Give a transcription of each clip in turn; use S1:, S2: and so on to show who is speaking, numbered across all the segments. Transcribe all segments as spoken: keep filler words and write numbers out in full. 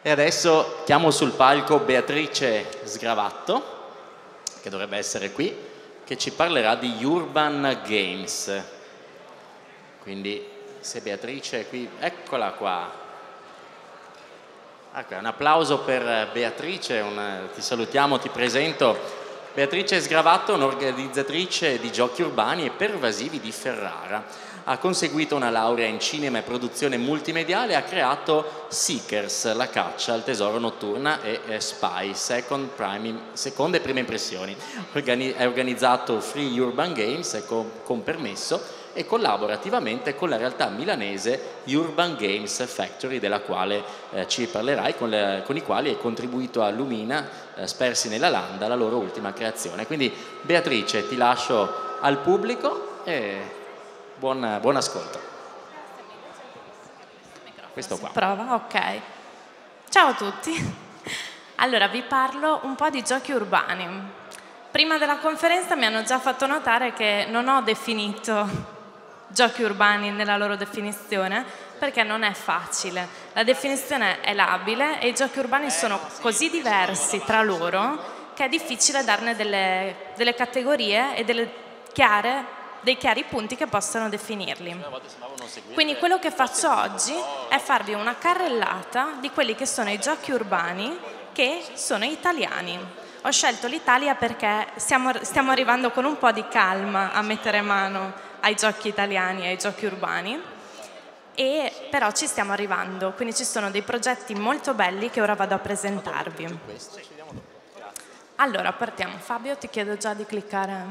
S1: E adesso chiamo sul palco Beatrice Sgravatto, che dovrebbe essere qui, che ci parlerà di Urban Games. Quindi se Beatrice è qui, eccola qua. Ecco, un applauso per Beatrice, un, ti salutiamo, ti presento. Beatrice Sgravatto è un'organizzatrice di giochi urbani e pervasivi di Ferrara. Ha conseguito una laurea in cinema e produzione multimediale e ha creato Seekers, la caccia al tesoro notturna, e eh, Spy, Second Prime, seconde e prime impressioni. Organi è organizzato Free Urban Games e con, con permesso, e collabora attivamente con la realtà milanese Urban Games Factory, della quale eh, ci parlerai, con, le, con i quali hai contribuito a Lumina, eh, Spersi nella landa, la loro ultima creazione. Quindi Beatrice, ti lascio al pubblico e buon, buon ascolto. Questo qua.
S2: Prova, ok. Ciao a tutti. Allora, vi parlo un po' di giochi urbani. Prima della conferenza mi hanno già fatto notare che non ho definito giochi urbani nella loro definizione, perché non è facile. La definizione è labile e i giochi urbani sono così diversi tra loro che è difficile darne delle, delle categorie e delle chiare, dei chiari punti che possano definirli. Quindi quello che faccio oggi è farvi una carrellata di quelli che sono i giochi urbani che sono italiani. Ho scelto l'Italia perché stiamo, stiamo arrivando con un po' di calma a mettere mano ai giochi italiani e ai giochi urbani, e però ci stiamo arrivando, quindi ci sono dei progetti molto belli che ora vado a presentarvi. Allora partiamo. Fabio, ti chiedo già di cliccare.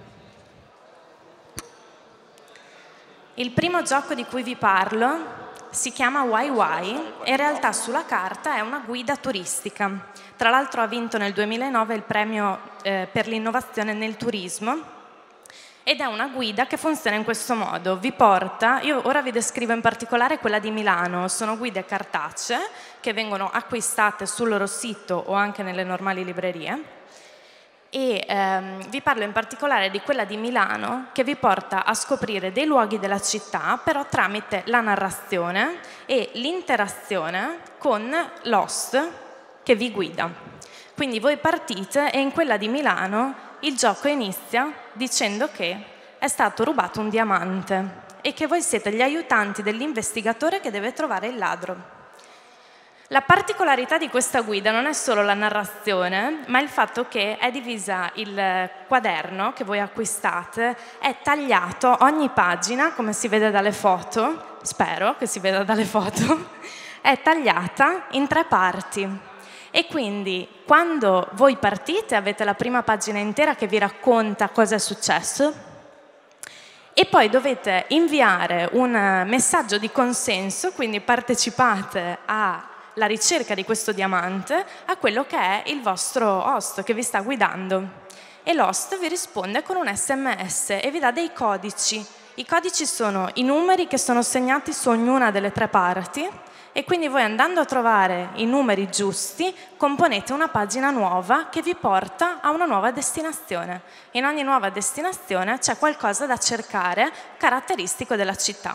S2: Il primo gioco di cui vi parlo si chiama Wai Wai e in realtà sulla carta è una guida turistica. Tra l'altro ha vinto nel duemilanove il premio eh, per l'innovazione nel turismo, ed è una guida che funziona in questo modo. Vi porta, io ora vi descrivo in particolare quella di Milano, sono guide cartacee che vengono acquistate sul loro sito o anche nelle normali librerie, e ehm, vi parlo in particolare di quella di Milano che vi porta a scoprire dei luoghi della città, però tramite la narrazione e l'interazione con l'host che vi guida. Quindi voi partite e in quella di Milano il gioco inizia dicendo che è stato rubato un diamante e che voi siete gli aiutanti dell'investigatore che deve trovare il ladro. La particolarità di questa guida non è solo la narrazione, ma il fatto che è divisa, il quaderno che voi acquistate è tagliato, ogni pagina, come si vede dalle foto, spero che si veda dalle foto, è tagliata in tre parti. E quindi quando voi partite avete la prima pagina intera che vi racconta cosa è successo, e poi dovete inviare un messaggio di consenso, quindi partecipate alla ricerca di questo diamante, a quello che è il vostro host che vi sta guidando. E l'host vi risponde con un sms e vi dà dei codici. I codici sono i numeri che sono segnati su ognuna delle tre parti, e quindi voi, andando a trovare i numeri giusti, componete una pagina nuova che vi porta a una nuova destinazione. In ogni nuova destinazione c'è qualcosa da cercare caratteristico della città.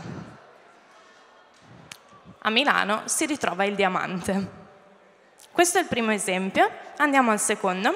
S2: A Milano si ritrova il diamante. Questo è il primo esempio. Andiamo al secondo.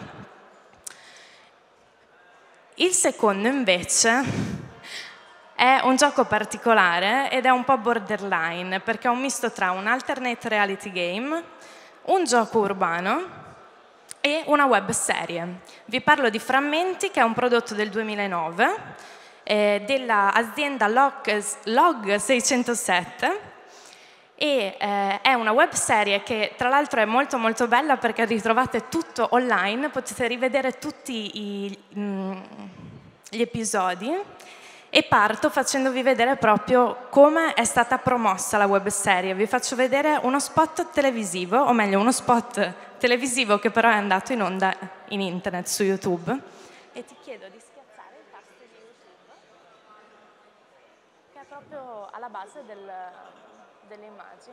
S2: Il secondo invece è un gioco particolare ed è un po' borderline, perché è un misto tra un alternate reality game, un gioco urbano e una web serie. Vi parlo di Frammenti, che è un prodotto del duemilanove, eh, dell'azienda Log, Log seicentosette, e eh, è una web serie che tra l'altro è molto molto bella perché ritrovate tutto online, potete rivedere tutti i, mm, gli episodi. E parto facendovi vedere proprio come è stata promossa la web serie. Vi faccio vedere uno spot televisivo, o meglio uno spot televisivo che però è andato in onda in internet su YouTube. E ti chiedo di schiacciare il tasto di YouTube, che è proprio alla base del, dell'immagine.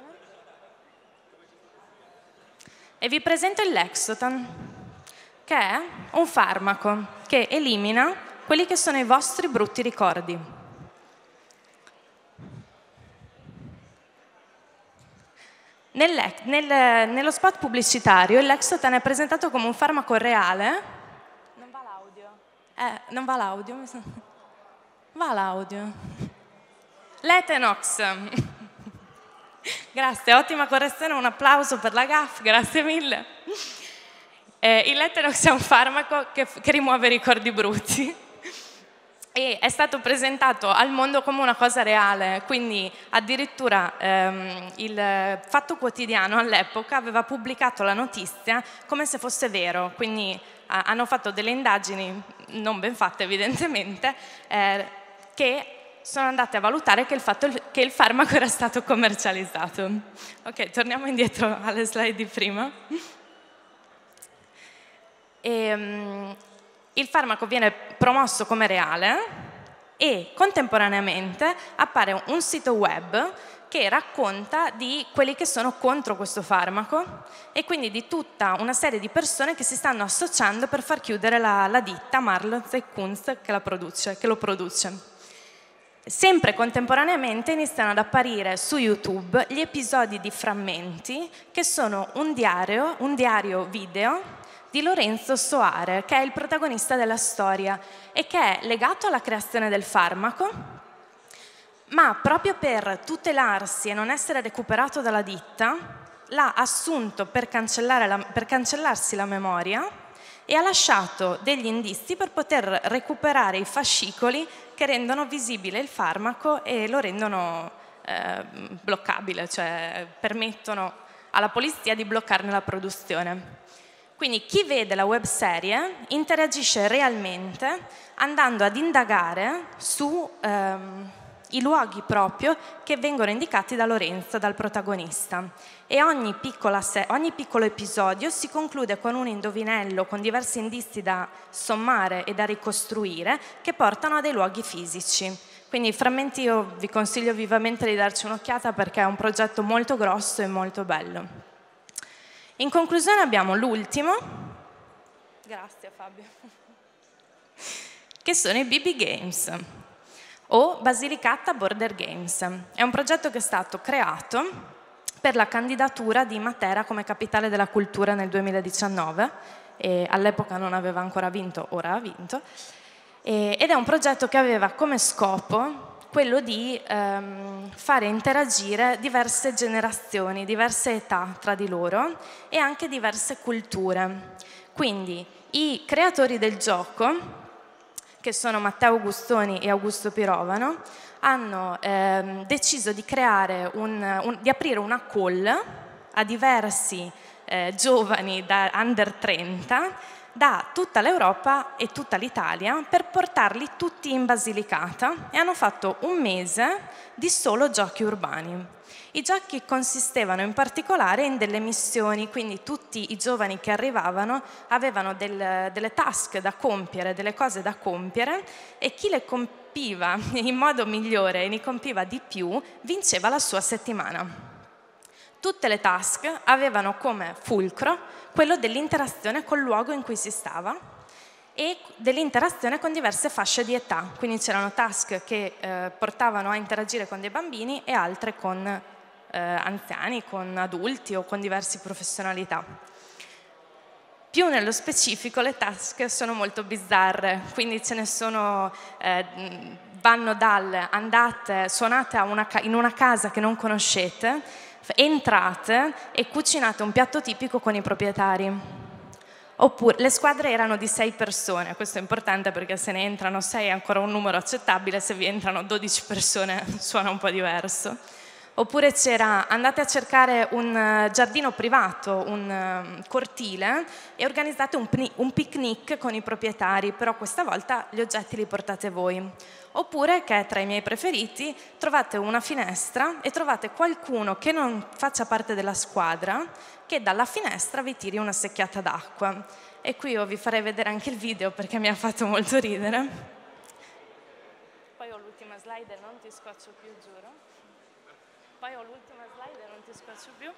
S2: E vi presento il Lexotan, che è un farmaco che elimina quelli che sono i vostri brutti ricordi. Nel, nel, nello spot pubblicitario il Lexotan è presentato come un farmaco reale. Non va l'audio. Eh, non va l'audio. Va l'audio. L'Etenox. Grazie, ottima correzione, un applauso per la gaffe, grazie mille. Eh, il Letenox è un farmaco che, che rimuove ricordi brutti e è stato presentato al mondo come una cosa reale, quindi addirittura ehm, il Fatto Quotidiano all'epoca aveva pubblicato la notizia come se fosse vero, quindi ah, hanno fatto delle indagini, non ben fatte evidentemente, eh, che sono andate a valutare che il, fatto, che il farmaco era stato commercializzato. Ok, torniamo indietro alle slide di prima. E, um, il farmaco viene promosso come reale e contemporaneamente appare un sito web che racconta di quelli che sono contro questo farmaco e quindi di tutta una serie di persone che si stanno associando per far chiudere la, la ditta Marlotz e Kunz che, la produce, che lo produce. Sempre contemporaneamente iniziano ad apparire su YouTube gli episodi di Frammenti, che sono un diario, un diario video di Lorenzo Soare, che è il protagonista della storia e che è legato alla creazione del farmaco, ma proprio per tutelarsi e non essere recuperato dalla ditta, l'ha assunto per, cancellare la, per cancellarsi la memoria e ha lasciato degli indizi per poter recuperare i fascicoli che rendono visibile il farmaco e lo rendono eh, bloccabile, cioè permettono alla polizia di bloccarne la produzione. Quindi chi vede la webserie interagisce realmente andando ad indagare su ehm, i luoghi proprio che vengono indicati da Lorenzo, dal protagonista. E ogni, piccola ogni piccolo episodio si conclude con un indovinello, con diversi indizi da sommare e da ricostruire che portano a dei luoghi fisici. Quindi i Frammenti io vi consiglio vivamente di darci un'occhiata perché è un progetto molto grosso e molto bello. In conclusione abbiamo l'ultimo, grazie Fabio, che sono i B B Games o Basilicata Border Games. È un progetto che è stato creato per la candidatura di Matera come capitale della cultura nel duemiladiciannove e all'epoca non aveva ancora vinto, ora ha vinto, e, ed è un progetto che aveva come scopo quello di ehm, fare interagire diverse generazioni, diverse età tra di loro e anche diverse culture. Quindi i creatori del gioco, che sono Matteo Augustoni e Augusto Pirovano, hanno ehm, deciso di, creare un, un, di aprire una call a diversi eh, giovani da under trenta da tutta l'Europa e tutta l'Italia per portarli tutti in Basilicata e hanno fatto un mese di solo giochi urbani. I giochi consistevano in particolare in delle missioni, quindi tutti i giovani che arrivavano avevano del, delle task da compiere, delle cose da compiere e chi le compiva in modo migliore e ne compiva di più vinceva la sua settimana. Tutte le task avevano come fulcro quello dell'interazione col luogo in cui si stava e dell'interazione con diverse fasce di età. Quindi c'erano task che eh, portavano a interagire con dei bambini e altre con eh, anziani, con adulti o con diverse professionalità. Più nello specifico le task sono molto bizzarre, quindi ce ne sono, eh, vanno dal andate, suonate a una, in una casa che non conoscete, entrate e cucinate un piatto tipico con i proprietari. Oppure le squadre erano di sei persone, questo è importante perché se ne entrano sei è ancora un numero accettabile, se vi entrano dodici persone suona un po' diverso. Oppure c'era andate a cercare un giardino privato, un cortile e organizzate un, un picnic con i proprietari, però questa volta gli oggetti li portate voi. Oppure, che è tra i miei preferiti, trovate una finestra e trovate qualcuno che non faccia parte della squadra che dalla finestra vi tiri una secchiata d'acqua. E qui io vi farei vedere anche il video perché mi ha fatto molto ridere. Poi ho l'ultima slide e non ti scoccio più, giuro. Poi ho l'ultima slide e non ti scoccio più.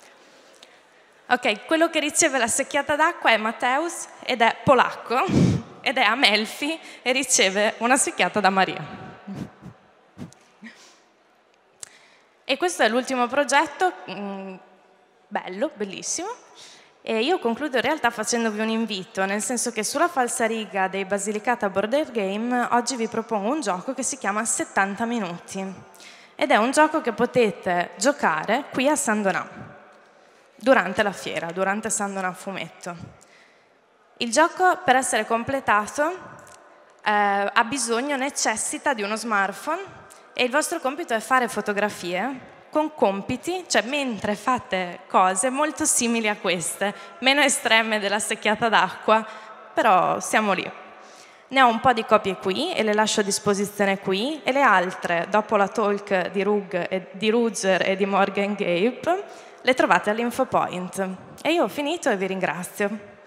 S2: Ok, quello che riceve la secchiata d'acqua è Mateusz ed è polacco ed è Amelfi e riceve una secchiata da Maria. E questo è l'ultimo progetto. bello, bellissimo. E io concludo in realtà facendovi un invito, nel senso che sulla falsariga dei Basilicata Board Game oggi vi propongo un gioco che si chiama settanta minuti ed è un gioco che potete giocare qui a San Donà durante la fiera, durante San Donà Fumetto. Il gioco, per essere completato, eh, ha bisogno, necessita di uno smartphone e il vostro compito è fare fotografie con compiti, cioè mentre fate cose molto simili a queste, meno estreme della secchiata d'acqua, però siamo lì. Ne ho un po' di copie qui e le lascio a disposizione qui, e le altre, dopo la talk di, Rug e, di Rugger e di Morgan Gabe, le trovate all'Infopoint. E io ho finito e vi ringrazio.